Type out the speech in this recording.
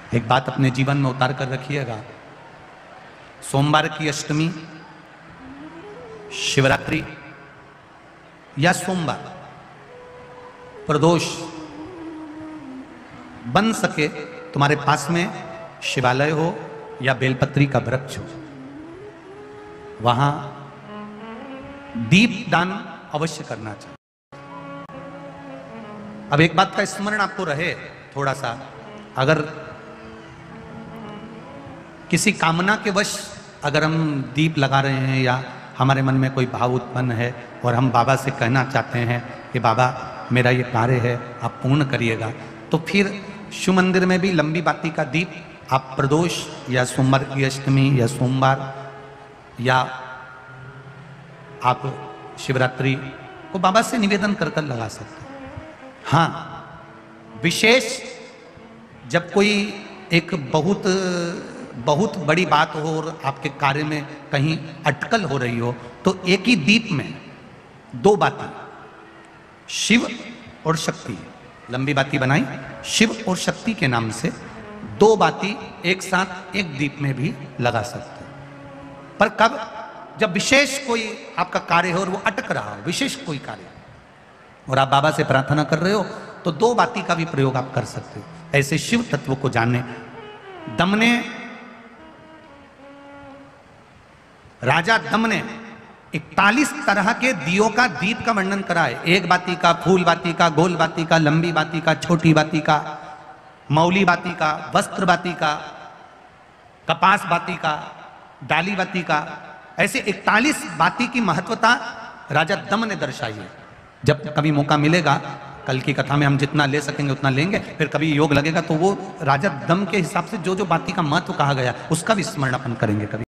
एक बात अपने जीवन में उतार कर रखिएगा, सोमवार की अष्टमी, शिवरात्रि या सोमवार, प्रदोष, बन सके तुम्हारे पास में शिवालय हो या बेलपत्री का वृक्ष हो, वहां दीप दान अवश्य करना चाहिए। अब एक बात का स्मरण आपको रहे थोड़ा सा, अगर किसी कामना के वश अगर हम दीप लगा रहे हैं या हमारे मन में कोई भाव उत्पन्न है और हम बाबा से कहना चाहते हैं कि बाबा मेरा ये कार्य है आप पूर्ण करिएगा, तो फिर शिव मंदिर में भी लंबी बाती का दीप आप प्रदोष या सोमवार की अष्टमी या सोमवार या आप शिवरात्रि को बाबा से निवेदन कर कर लगा सकते हैं। हाँ, विशेष जब कोई एक बहुत बड़ी बात हो और आपके कार्य में कहीं अटकल हो रही हो, तो एक ही दीप में दो बाती, शिव और शक्ति, लंबी बाती बनाई शिव और शक्ति के नाम से, दो बाती एक साथ एक दीप में भी लगा सकते हैं। पर कब? जब विशेष कोई आपका कार्य हो और वो अटक रहा हो, विशेष कोई कार्य, और आप बाबा से प्रार्थना कर रहे हो, तो दो बाती का भी प्रयोग आप कर सकते हो। ऐसे शिव तत्व को जानने राजा दम ने 41 तरह के दियों का दीप का वर्णन करा है। एक बाती का, फूल बाती का, गोल बाती का, लंबी बाती का, छोटी बाती का, मौली बाती का, वस्त्र बाती का, कपास बाती का, डाली बाती का, ऐसे 41 बाती की महत्वता राजा दम ने दर्शाई है। जब कभी मौका मिलेगा, कल की कथा में हम जितना ले सकेंगे उतना लेंगे, फिर कभी योग लगेगा तो वो राजा दम के हिसाब से जो जो बाती का महत्व कहा गया उसका भी स्मरण अपन करेंगे कभी।